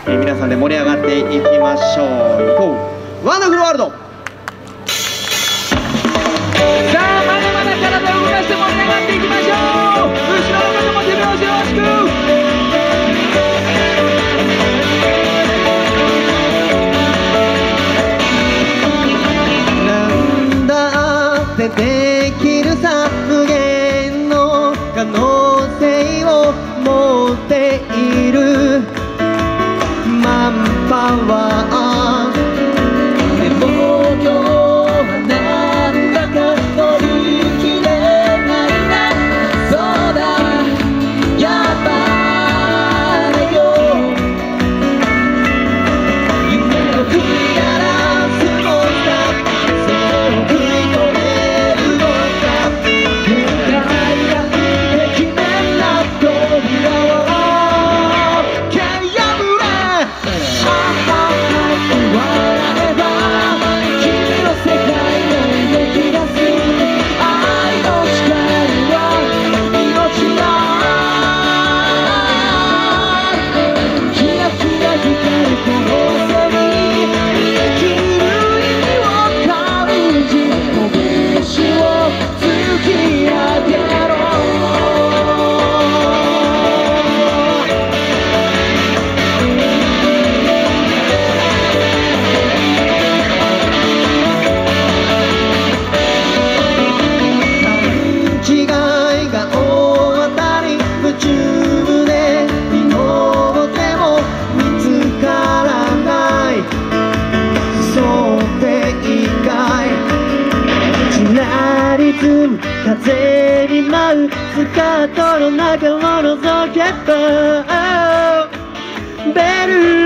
皆さんで盛り上がっていきましょう。ワンダフルワールド。 さあまだまだ体を動かして盛り上がっていきましょう。後ろの方も手拍子よろしく。 なんだってできるさ、無限の可能性を持っているマンパワー。 でも今日はなんだか乗り切れないな。そうだやばいよ。夢を食い荒らすモンスター、それを食い止めるのか。深いができめな扉を蹴り破れ。笑えば君の世界が動き出す。愛の光は命だ。キラキラ光る可能性に生きる意味を感じ、拳を突き上げろ。 違いが大当たり、夢中で祈っても見つからない。そうでいいかい。ちらりずむ風に舞うスカートの中を覗けばベル